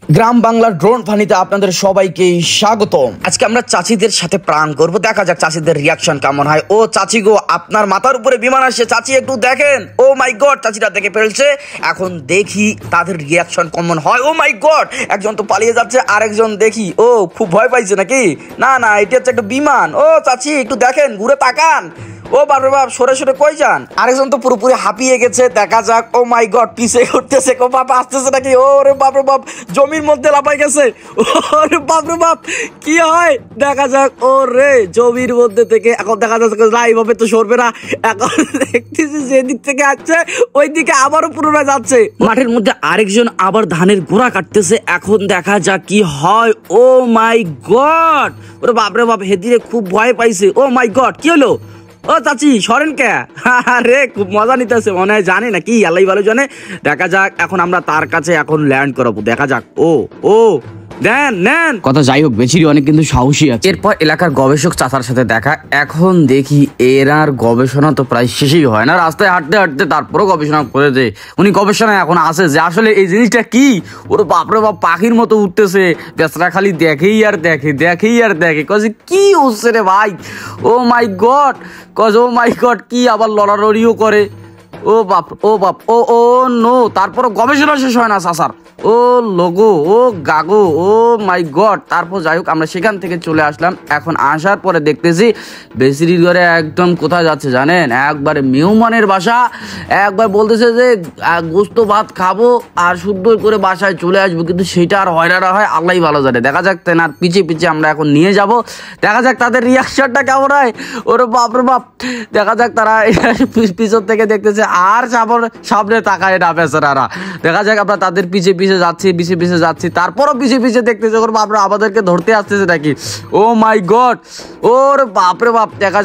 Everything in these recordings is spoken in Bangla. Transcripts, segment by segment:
গ্রাম বাংলার ড্রোন ফানিতে আপনাদের সবাইকে স্বাগতম। আজকে আমরা চাচিদের সাথে প্রাণ করব, দেখা যাক চাচিদের রিয়াকশন কেমন হয়। ও চাচি গো, আপনার মাথার উপরে বিমান আসছে, চাচি একটু দেখেন। ও মাই গড, চাচিরা দেখে ফেলছে। এখন দেখি তাদের রিয়াকশন কেমন হয়। ও মাই গড, একজন তো পালিয়ে যাচ্ছে, আরেকজন দেখি ও খুব ভয় পাইছে নাকি। না না, এটা হচ্ছে একটা বিমান। ও চাচি একটু দেখেন, ঘুরে তাকান। ও বাপরে বাপ, সরে সরে কই যান। আরেকজন তো পুরোপুরি হাঁপিয়ে গেছে, দেখা যাক। ও মাই গড, পিছে উঠতেছে। ও বাপ আসতেছে নাকি। ওরে বাপরে বাপ, জমির মধ্যে লাফাই গেছে। ওরে বাপরে বাপ, কি হয় দেখা যাক। ও রে, জমির মধ্যে থেকে এখন দেখা যাচ্ছে না, এইভাবে তো সরবে না। এখন দেখতেছি যেদিক থেকে আসছে ওই দিকে আবারও পুনরায় যাচ্ছে। মাঠের মধ্যে আরেকজন আবার ধানের গোড়া কাটতেছে। এখন দেখা যাক কি হয়। ও মাই গড, ওরে বাপরে বাপ, হেদিরে খুব ভয় পাইছে। ও মাই গড, কি হলো? ও চাচি সরেন কে? আরে খুব মজা নিতেছে মনে হয়, জানি না কি, আল্লাহ ভালো জানে। দেখা যাক, এখন আমরা তার কাছে এখন ল্যান্ড করাবো। দেখা যাক। ও ও দেন নেন কথা, যাই হোক বেশি অনেক কিন্তু সাহসী আছে। এরপর এলাকার গবেষক চাচার সাথে দেখা। এখন দেখি এরার গবেষণা তো প্রায় শেষই হয় না। রাস্তায় হাঁটতে হাঁটতে তারপরও গবেষণা করে যে উনি গবেষণায় এখন আসে যে আসলে এই জিনিসটা কি। ওর বাপরে বাপ, পাখির মতো উঠতেছে। বেচারা খালি দেখেই আর দেখে, দেখেই আর দেখে। কজি কি হচ্ছে রে ভাই? Oh my God, cause oh my God, কি আবার লড়ালড়িও করে। ও বাপ, ও বাপ, ও ও নো, তারপর গবেষণা শেষ হয় না চাচার। ও লোগো, ও গাগো, ও মাই গড। তারপর যাই হোক, আমরা সেখান থেকে চলে আসলাম। এখন আসার পরে দেখতেছি বেসিরির ঘরে একদম কোথায় যাচ্ছে জানেন, একবারে মেহমানের বাসা। একবার বলতেছে যে গোস্ত ভাত খাবো আর শুদ্ধ করে বাসায় চলে আসবো, কিন্তু সেটা আর হয় না হয় আল্লাহ ভালো জানে। দেখা যাক তেনার পিছিয়ে পিছিয়ে আমরা এখন নিয়ে যাব। দেখা যাক তাদের রিয়াকশনটা কেমন হয়। ওরে বাপরে বাপ, দেখা যাক তারা পিছন থেকে দেখতেছে আর সামনে তাকায় না বেচারারা। দেখা যাক, আমরা তাদের পিছিয়ে পিছিয়ে যাচ্ছি, তারপরও পিছিয়ে দেখতেছে ওর বাপরে আমাদেরকে ধরতে আসতেছে নাকি। ও মাই গড, ওর বাপরে বাপ। দেখা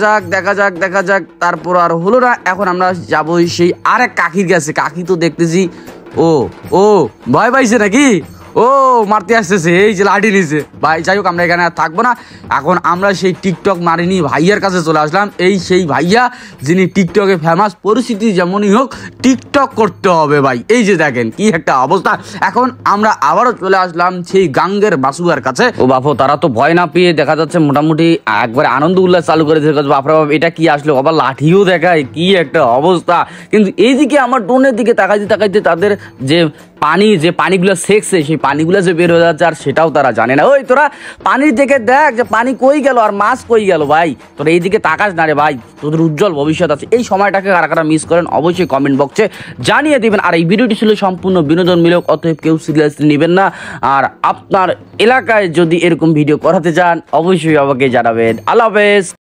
যাক তারপর আর হলো না। এখন আমরা যাবো সেই আরেক কাকির কাছে। কাকি তো দেখতেছি ও ও ভয় পাইছে নাকি। ও মারতে আসতেছে, এই যে লাঠি নিছে ভাই। যাই হোক, আমরা এখানে আর থাকবো না। এখন আমরা সেই টিকটক মারিনি ভাইয়ার কাছে চলে আসলাম। এই সেই ভাইয়া যিনি টিকটকে ফেমাস। পরিস্থিতি যেমনই হোক টিকটক করতে হবে ভাই। এই যে দেখেন কি একটা অবস্থা। এখন আমরা আবারও চলে আসলাম সেই গাঙ্গের বাসুয়ার কাছে। ও বাপু, তারা তো ভয় না পেয়ে দেখা যাচ্ছে মোটামুটি একবারে আনন্দ উল্লাস চালু করে দিয়েছে। বাপরা বাপ, এটা কি আসলো, আবার লাঠিও দেখায়, কি একটা অবস্থা। কিন্তু এইদিকে আমার ড্রোনের দিকে তাকাইতে তাদের যে পানিগুলো সেকছে, সেই পানিগুলো যে বের হয়ে যাচ্ছে আর সেটাও তারা জানে না। ওই তোরা পানির দিকে দেখ যে পানি কই গেল আর মাছ কই গেল ভাই। তোরা এইদিকে তাকাস না রে ভাই, তোদের উজ্জ্বল ভবিষ্যৎ আছে। এই সময়টাকে কারা মিস করেন অবশ্যই কমেন্ট বক্সে জানিয়ে দিবেন। আর এই ভিডিওটি ছিল সম্পূর্ণ বিনোদনমূলক, অতএব কেউ সিরিয়াসলি নেবেন না। আর আপনার এলাকায় যদি এরকম ভিডিও করাতে চান অবশ্যই আমাকে জানাবেন। আল্লাহ হাফেজ।